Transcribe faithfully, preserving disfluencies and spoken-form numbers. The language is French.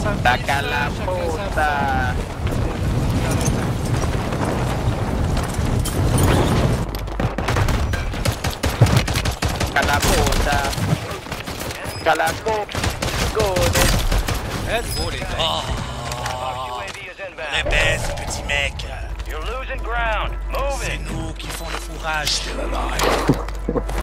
Saca la puta. Saca la puta. Saca la puta. Oh, on est baise, petit mec. C'est nous qui font le fourrage.